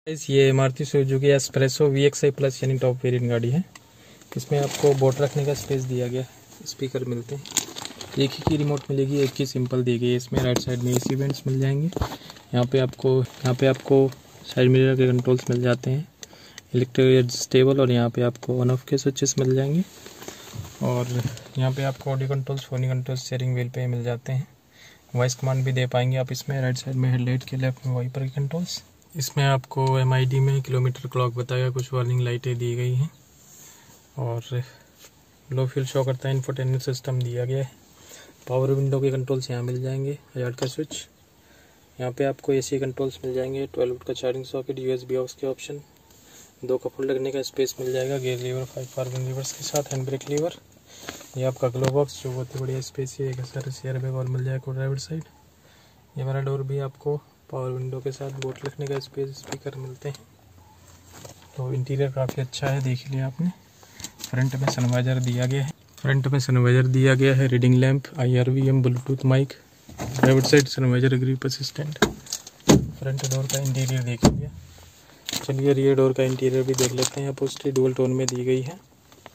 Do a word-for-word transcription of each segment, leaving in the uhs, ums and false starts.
इस ये Maruti Suzuki S-Presso V X I plus यानी टॉप वेरिएंट गाड़ी है। इसमें आपको बोट रखने का स्पेस दिया गया है, स्पीकर मिलते हैं, एक ही की रिमोट मिलेगी, एक ही सिंपल दी गई है। इसमें राइट साइड में एसी वेंट्स मिल जाएंगे। यहाँ पे आपको यहाँ पे आपको साइड मिरर के कंट्रोल्स मिल जाते हैं, इलेक्ट्रिक एडजस्टेबल, और यहाँ पे आपको ऑन ऑफ के स्विचेस मिल जाएंगे। और यहाँ पे आपको audio controls, phone controls steering wheel पे मिल जाते हैं। वॉइस कमांड भी दे पाएंगे आप इसमें। राइट साइड में हेडलाइट के, लेफ्ट में वाइपर के कंट्रोल्स। इसमें आपको एम आई डी में किलोमीटर क्लॉक बताएगा, कुछ वार्निंग लाइटें दी गई हैं और लो फ्यूल शो करता है। इंफोटेनमेंट सिस्टम दिया गया है। पावर विंडो के कंट्रोल्स यहाँ मिल जाएंगे, हजार्ड का स्विच। यहाँ पे आपको एसी कंट्रोल्स मिल जाएंगे, ट्वेल्व वोल्ट का चार्जिंग सॉकेट, यूएसबी ऑक्स के ऑप्शन, दो कप होल्डर रखने का स्पेस मिल जाएगा, gear lever, five parking levers के साथ, हैंड ब्रेक लीवर। ये आपका ग्लो बॉक्स जो बहुत ही बढ़िया स्पेस है, एक एयर बैग और मिल जाएगा ड्राइवर साइड। ये हमारा डोर भी आपको पावर विंडो के साथ, बोट रखने का स्पेस, स्पीकर मिलते हैं। तो इंटीरियर काफ़ी अच्छा है, देख लिया आपने। फ्रंट में सनवाइजर दिया गया है फ्रंट में सनवाइजर दिया गया है reading lamp, I R V M, Bluetooth mic, driver side sun visor, grip assistant. Front door का इंटीरियर देख लिया। चलिए रियर डोर का इंटीरियर भी देख लेते हैं। अपोस्ट्री डुअल टोन में दी गई है।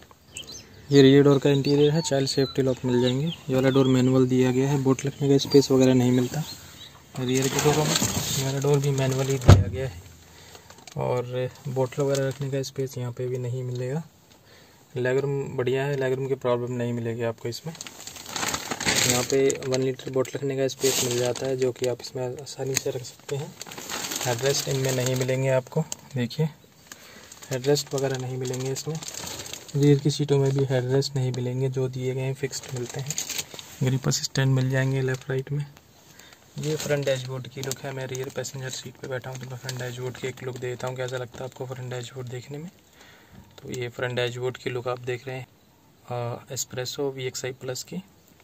ये रियर डोर का इंटीरियर है, चाइल्ड सेफ्टी लॉक मिल जाएंगे। ये वाला डोर मैनुअल दिया गया है, बोट रखने का स्पेस वगैरह नहीं मिलता रियर के डोरों में। ये वाला डोर भी मैनुअल ही दिया गया है और बोतल वगैरह रखने का स्पेस यहाँ पे भी नहीं मिलेगा। लेगरूम बढ़िया है, लेगरूम की प्रॉब्लम नहीं मिलेगी आपको इसमें। यहाँ पे वन लीटर बोतल रखने का स्पेस मिल जाता है, जो कि आप इसमें आसानी से रख सकते हैं। हेडरेस्ट इनमें नहीं मिलेंगे आपको, देखिए हेडरेस्ट वगैरह नहीं मिलेंगे इसमें। रियर की सीटों में भी हेडरेस्ट नहीं मिलेंगे, जो दिए गए हैं फिक्स्ड मिलते हैं। ग्रिप असिस्टेंट मिल जाएंगे लेफ्ट राइट में। ये फ्रंट डैशबोर्ड की लुक है। मैं रियर पैसेंजर सीट पे बैठा हूँ तो मैं फ्रंट डैशबोर्ड की एक लुक देता हूँ, कैसा लगता है आपको फ्रंट डैशबोर्ड देखने में। तो ये फ्रंट डैशबोर्ड की लुक आप देख रहे हैं S-Presso V X I plus की।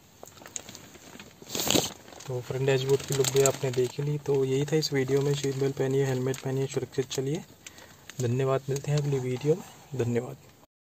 तो फ्रंट डैशबोर्ड की लुक भी आपने देख ली। तो यही था इस वीडियो में। सीट बेल्ट पहनिए, हेलमेट पहनिए, सुरक्षित चलिए। धन्यवाद, मिलते हैं अगली वीडियो में। धन्यवाद।